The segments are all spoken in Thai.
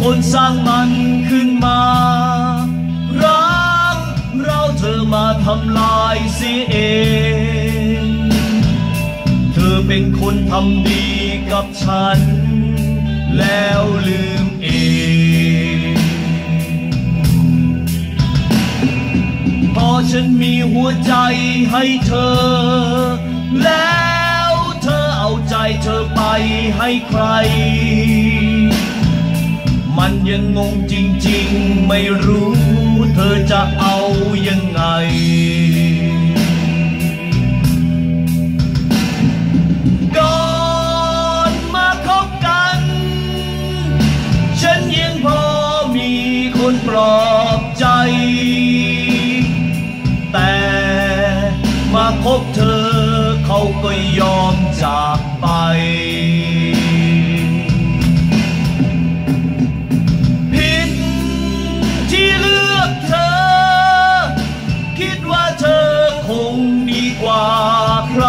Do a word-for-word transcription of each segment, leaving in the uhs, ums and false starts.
คนสร้างมันขึ้นมารักเราเธอมาทำลายเสียเองเธอเป็นคนทำดีกับฉันแล้วลืมเองพอฉันมีหัวใจให้เธอแล้วเธอเอาใจเธอไปให้ใครมันยังงงจริงๆไม่รู้เธอจะเอายังไงก่อนมาคบกันฉันยังพอมีคนปลอบใจแต่มาคบเธอเขาก็ยอมจากไปผิดที่เลือกเธอคิดว่าเธอคงดีกว่าใคร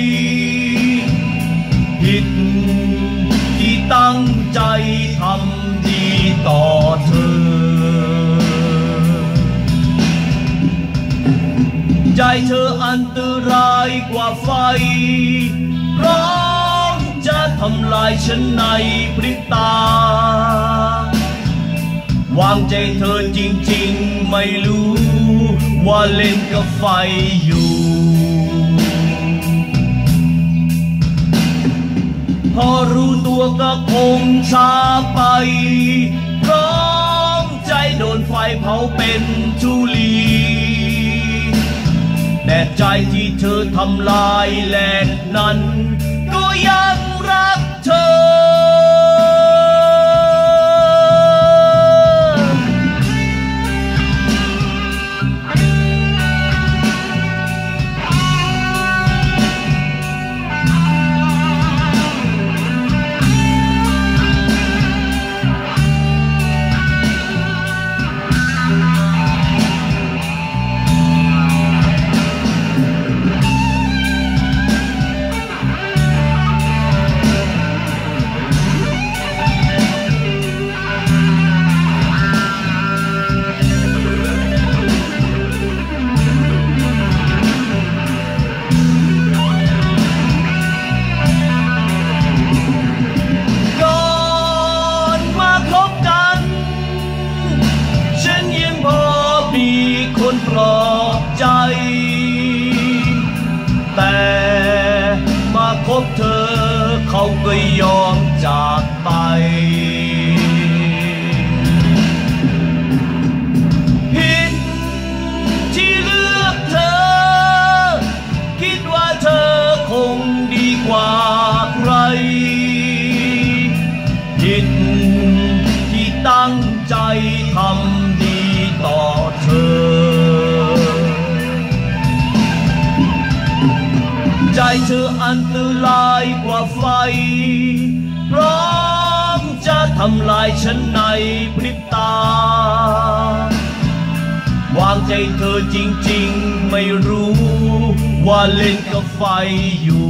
ผิดที่ตั้งใจทำดีต่อเธอใจเธออันตรายกว่าไฟพร้อมจะทำลายฉันในพริบตาวางใจเธอจริงๆไม่รู้ว่าเล่นกับไฟอยู่พอรู้ตัวก็คงช้าไปพร้อมใจโดนไฟเผาเป็นธุลีแต่ใจที่เธอทำลายแหลกนั้นก็ยังรักเธอคนปลอบใจแต่มาคบเธอเขาก็ยอมจากไปผิดที่เลือกเธอคิดว่าเธอคงดีกว่าใครผิดที่ตั้งใจทำดีต่อเธอใจเธออันตรายกว่าไฟพร้อมจะทำลายฉันในพริบตาวางใจเธอจริงๆไม่รู้ว่าเล่นกับไฟอยู่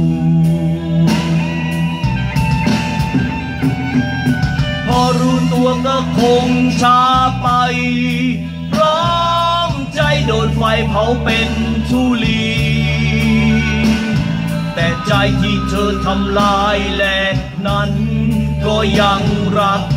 พอรู้ตัวก็คงช้าไปพร้อมใจโดนไฟเผาเป็นธุลีแต่ใจที่เธอทำลายแหลกนั้นก็ยังรัก